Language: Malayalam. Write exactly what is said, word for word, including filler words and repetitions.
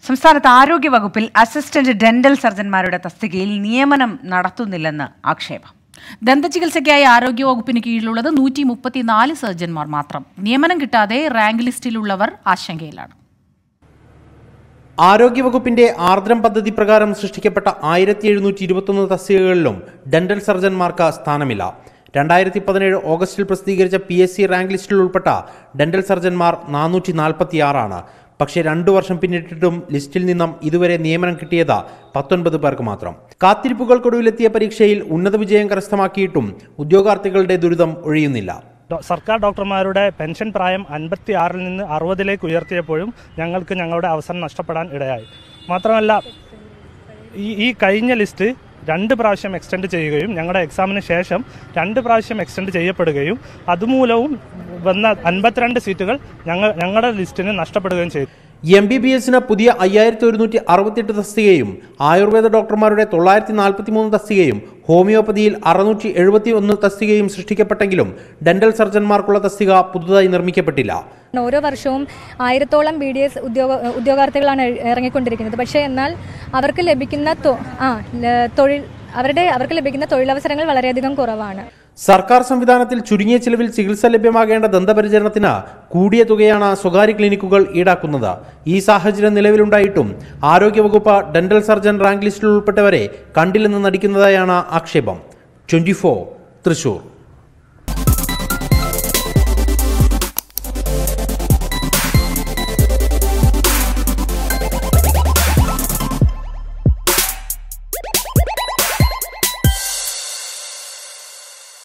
സംസ്ഥാനത്ത് ആരോഗ്യ വകുപ്പിൽ അസിസ്റ്റന്റ് ഡെന്റൽ സർജന്മാരുടെ തസ്തികയിൽ നിയമനം നടത്തുന്നില്ലെന്ന് ആക്ഷേപം. ദന്തചികിത്സയ്ക്കായി ആരോഗ്യവകുപ്പിന് കീഴിലുള്ളത് നൂറ്റി മുപ്പത്തിനാല് സർജന്മാർ മാത്രം. നിയമനം കിട്ടാതെ റാങ്ക് ലിസ്റ്റിലുള്ളവർ ആശങ്കയിലാണ്. ആരോഗ്യവകുപ്പിന്റെ ആർദ്രം പദ്ധതി പ്രകാരം സൃഷ്ടിക്കപ്പെട്ട ആയിരത്തി എഴുന്നൂറ്റി ഇരുപത്തൊന്ന് തസ്തികകളിലും ഡെന്റൽ സർജന്മാർക്ക് സ്ഥാനമില്ല. രണ്ടായിരത്തി പതിനേഴ് ഓഗസ്റ്റിൽ പ്രസിദ്ധീകരിച്ച പി എസ് സി റാങ്ക് ലിസ്റ്റിൽ ഉൾപ്പെട്ട ഡെന്റൽ സർജന്മാർ നാനൂറ്റി നാൽപ്പത്തിയാറാണ്. പക്ഷേ രണ്ടു വർഷം പിന്നിട്ടിട്ടും ലിസ്റ്റിൽ നിന്നും ഇതുവരെ നിയമനം കിട്ടിയത് പത്തൊൻപത് പേർക്ക് മാത്രം. കാത്തിരിപ്പുകൾക്കൊടുവിലെത്തിയ പരീക്ഷയിൽ ഉന്നത വിജയം കരസ്ഥമാക്കിയിട്ടും ഉദ്യോഗാർത്ഥികളുടെ ദുരിതം ഒഴിയുന്നില്ല. സർക്കാർ ഡോക്ടർമാരുടെ പെൻഷൻ പ്രായം അൻപത്തി ആറിൽ നിന്ന് അറുപതിലേക്ക് ഉയർത്തിയപ്പോഴും ഞങ്ങൾക്ക് ഞങ്ങളുടെ അവസരം നഷ്ടപ്പെടാൻ ഇടയായി. മാത്രമല്ല ഈ ഈ കഴിഞ്ഞ ലിസ്റ്റ് രണ്ട് പ്രാവശ്യം എക്സ്റ്റെൻഡ് ചെയ്യുകയും ഞങ്ങളുടെ എക്സാമിന് ശേഷം രണ്ട് പ്രാവശ്യം എക്സ്റ്റെൻഡ് ചെയ്യപ്പെടുകയും അതുമൂലവും വന്ന അൻപത്തിരണ്ട് സീറ്റുകൾ ഞങ്ങൾ ഞങ്ങളുടെ ലിസ്റ്റിന് നഷ്ടപ്പെടുകയും ചെയ്തു. എം ബി ബി എസിന് പുതിയ അയ്യായിരത്തി ഒരുന്നൂറ്റി അറുപത്തിയെട്ട് തസ്തികയും ആയുർവേദ ഡോക്ടർമാരുടെ തൊള്ളായിരത്തി നാൽപ്പത്തി മൂന്ന് തസ്തികയും ഹോമിയോപ്പതിയിൽ അറുന്നൂറ്റി എഴുപത്തി ഒന്ന് തസ്തികയും സൃഷ്ടിക്കപ്പെട്ടെങ്കിലും ഡെന്റൽ സർജന്മാർക്കുള്ള തസ്തിക പുതുതായി നിർമ്മിക്കപ്പെട്ടില്ല. ഓരോ വർഷവും ആയിരത്തോളം ബി ഡി എസ് ഉദ്യോഗ ഉദ്യോഗാർത്ഥികളാണ് ഇറങ്ങിക്കൊണ്ടിരിക്കുന്നത്. പക്ഷേ എന്നാൽ അവർക്ക് ലഭിക്കുന്ന ആ തൊഴിൽ അവരുടെ അവർക്ക് ലഭിക്കുന്ന തൊഴിലവസരങ്ങൾ വളരെയധികം കുറവാണ്. സർക്കാർ സംവിധാനത്തിൽ ചുരുങ്ങിയ ചിലവിൽ ചികിത്സ ലഭ്യമാകേണ്ട ദന്തപരിചരണത്തിന് കൂടിയ തുകയാണ് സ്വകാര്യ ക്ലിനിക്കുകൾ ഈടാക്കുന്നത്. ഈ സാഹചര്യം നിലവിലുണ്ടായിട്ടും ആരോഗ്യവകുപ്പ് ഡെന്റൽ സർജൻ റാങ്ക് ലിസ്റ്റിൽ ഉൾപ്പെട്ടവരെ കണ്ടില്ലെന്ന് നടിക്കുന്നതായാണ് ആക്ഷേപം. Twenty four Thrissur.